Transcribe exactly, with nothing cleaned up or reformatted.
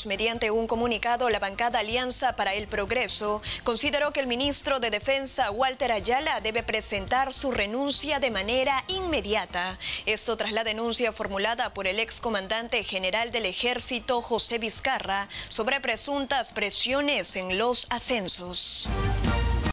Diputados, mediante un comunicado, la bancada Alianza para el Progreso consideró que el ministro de Defensa, Walter Ayala, debe presentar su renuncia de manera inmediata. Esto tras la denuncia formulada por el excomandante general del Ejército, José Vizcarra, sobre presuntas presiones en los ascensos.